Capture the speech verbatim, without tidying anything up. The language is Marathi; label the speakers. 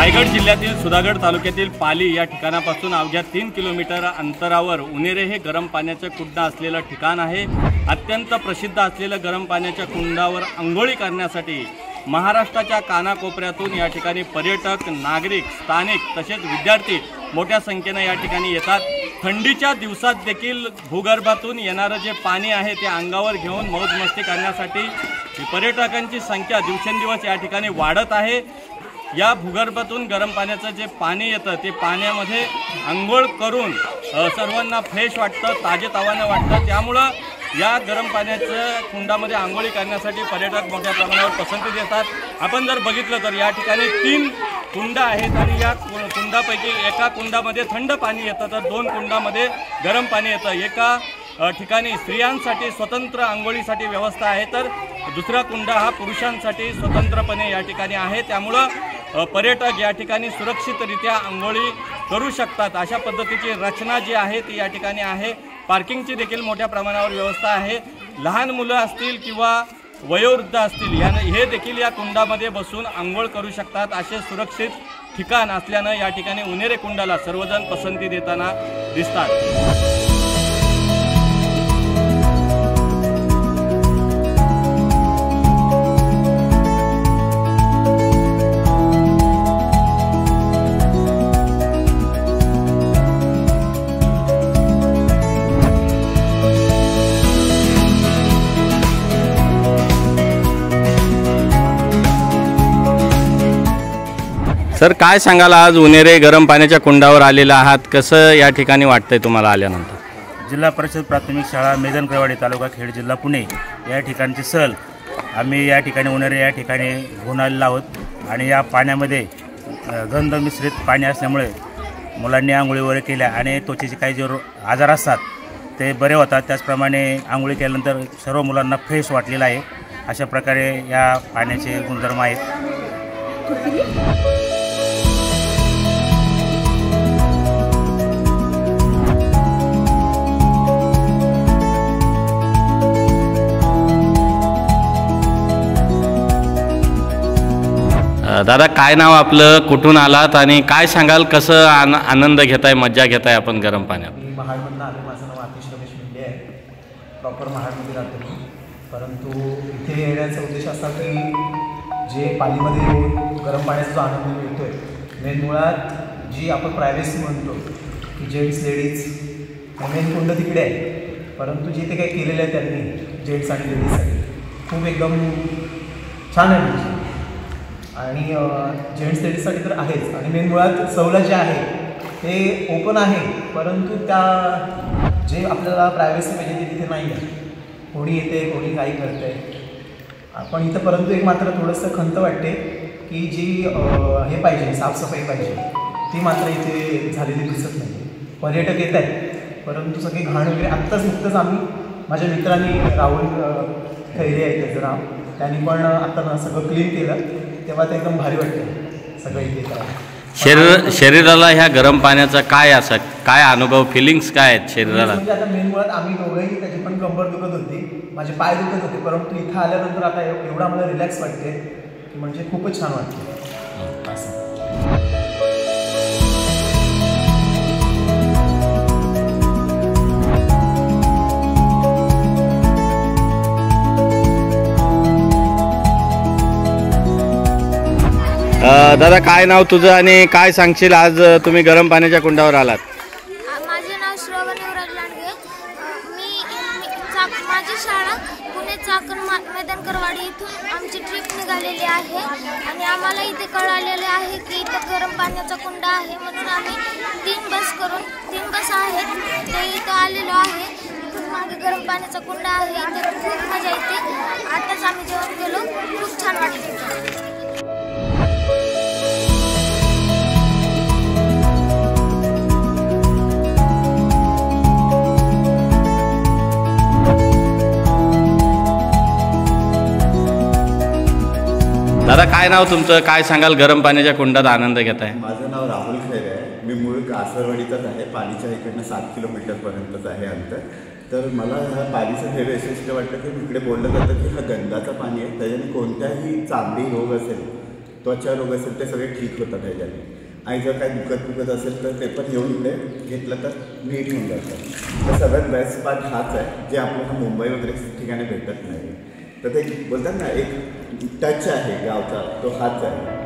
Speaker 1: रायगड जिल्ह्यातील सुधागड तालुक्यातील पाली या ठिकाणापासून अवघ्या तीन किलोमीटर अंतरावर उनेरे हे गरम पाण्याचे कुंड असलेलं ठिकाण आहे। अत्यंत प्रसिद्ध असलेलं गरम पाण्याच्या कुंडावर अंघोळी करण्यासाठी महाराष्ट्राच्या कानाकोपऱ्यातून या ठिकाणी पर्यटक, नागरिक, स्थानिक तसेच विद्यार्थी मोठ्या संख्येने या ठिकाणी येतात। थंडीच्या दिवसात देखील भूगर्भातून येणारे जे पाणी आहे ते अंगावर घेऊन मौजमस्ती करण्यासाठी पर्यटकांची संख्या दिवसेंदिवस या ठिकाणी वाढत आहे। या भूगर्भातून गरम पाण्याचं जे पाणी येतं ते पाण्यामध्ये अंघोळ करून सर्वांना फ्रेश वाटतं, ताजेतवानं वाटतं। त्यामुळं या गरम पाण्याच्या कुंडामध्ये आंघोळी करण्यासाठी पर्यटक मोठ्या प्रमाणावर पसंती देतात। आपण जर बघितलं तर या ठिकाणी तीन कुंड आहेत आणि या कुंडापैकी एका कुंडामध्ये थंड पाणी येतं तर दोन कुंडामध्ये गरम पाणी येतं। एका ठिकाणी स्त्रियांसाठी स्वतंत्र आंघोळीसाठी व्यवस्था आहे तर दुसरा कुंड हा पुरुषांसाठी स्वतंत्रपणे या ठिकाणी आहे। त्यामुळं पर्यटक या ठिकाणी सुरक्षितरित्या आंघोळी करू शकतात। अशा पद्धतीची रचना जी आहे ती या ठिकाणी आहे। पार्किंगची देखील मोठ्या प्रमाणावर व्यवस्था आहे। लहान मुलं असतील किंवा वयोवृद्ध असतील या हे देखील या कुंडामध्ये बसून आंघोळ करू शकतात। असे सुरक्षित ठिकाण असल्यानं या ठिकाणी उनेरे कुंडाला सर्वजण पसंती देताना दिसतात। सर, काय सांगाल, आज उनेरे गरम पाण्याच्या कुंडावर आलेला आहात, कसं या ठिकाणी वाटतंय तुम्हाला आल्यानंतर?
Speaker 2: जिल्हा परिषद प्राथमिक शाळा मेदनकरवाडी, तालुका खेड, जिल्हा पुणे या ठिकाणची सहल आम्ही या ठिकाणी उनेरे या ठिकाणी घेऊन आलेलो आहोत आणि या पाण्यामध्ये गंध मिश्रित पाणी असल्यामुळे मुलांनी आंघोळी वगैरे केल्या आणि त्वचेचे काही जे आजार असतात ते बरे होतात। त्याचप्रमाणे आंघोळी केल्यानंतर सर्व मुलांना फ्रेश वाटलेलं आहे। अशा प्रकारे या पाण्याचे गुणधर्म आहेत।
Speaker 1: दादा, काय नाव आपलं, कुठून आलात आणि काय सांगाल, कसं आन आनंद घेताय, मज्जा घेताय आपण गरम पाण्यात?
Speaker 3: मी महाडमधून आलो, माझं नाव आतिश रमेश मिंडे आहे, प्रॉपर महाडमध्ये राहतो मी। परंतु इथे येण्याचा उद्देश असा की जे पालीमध्ये येऊन गरम पाण्याचा जो आनंद मिळतो आहे, मेन मुळात जी आपण प्रायव्हसी म्हणतो की जेंट्स लेडीज मेन कुंड तिकडे आहे, परंतु जे ते काही केलेलं आहे त्यांनी जेंट्स आणि लेडीजसाठी खूप एकदम छान आहे म्हणजे। आणि जेंट्स लेडीजसाठी तर आहेच आणि मेन मुळात सवलत जे आहे ते ओपन आहे, परंतु त्या जे आपल्याला प्रायव्हसी पाहिजे ते तिथे नाही आहे। कोणी येते, कोणी काही करते आपण इथं, परंतु एक मात्र थोडंसं खंत वाटते की जी हे पाहिजे, साफसफाई पाहिजे, ती मात्र इथे झालेली दिसत नाही। पर्यटक येत आहेत परंतु सगळे घाण वगैरे आत्ताच नुकतंच आम्ही माझ्या मित्रांनी राहुल खैरे आहेत त्याचं नाव, त्यांनी पण आत्ता सगळं क्लीन केलं तेव्हा ते एकदम भारी वाटतं सगळं इथे करायला।
Speaker 1: शरीर शरीराला ह्या गरम पाण्याचा काय असा काय अनुभव, फिलिंग्स काय आहेत शरीराला?
Speaker 3: म्हणजे आता मेन मुळात आम्ही दोघंही, त्याची पण कंबर दुखत होती, माझे पाय दुखत होते, परंतु इथं आल्यानंतर आता एवढा मला रिलॅक्स वाटते की म्हणजे खूपच छान वाटते असं।
Speaker 1: दादा, काय नाव तुझं आणि काय सांगशील, आज तुम्ही गरम पाण्याच्या कुंडावर आलात?
Speaker 4: माझे नाव श्रवण युवराज लांडगे। मी माझी शाळा पुणे चाकण मेदनकरवाडी इथून आमची ट्रिप निघालेली आहे आणि आम्हाला इथे कळालेले आहे की इथं गरम पाण्याचा कुंड आहे, म्हणून आम्ही तीन बस करून तीन बस आहेत ते इथं आलेलो आहे। इथून मागे गरम पाण्याचा कुंड आहे, इथे खूप मजा येते। आताच आम्ही जेवण केलो, खूप छान वाटते।
Speaker 1: दादा, काय नाव तुमचं, काय सांगाल, गरम पाण्याच्या कुंडात आनंद घेताय?
Speaker 5: माझं नाव राहुल खैरे आहे, मी मूळ कासरवाडीचाच आहे, पालीच्या इकडनं सात किलोमीटरपर्यंतच आहे अंतर। तर मला ह्या पालीचं हे वैशिष्ट्य वाटतं की इकडे बोललं जातं की हा गंधाचं पाणी आहे, त्याच्याने कोणत्याही चामडी रोग असेल त्वचा रोग असेल ते सगळे ठीक होतात ह्याच्याने. आणि जर काही दुखत दुखत असेल तर ते पण येऊन इकडे घेतलं तर नीट होऊन जातं. तर सगळ्यात बेस्ट पार्ट हाच आहे जे आपल्याला मुंबई वगैरे ठिकाणी भेटत नाही. तर ते बोलतात ना एक टच आहे गावचा, तो हाच आहे.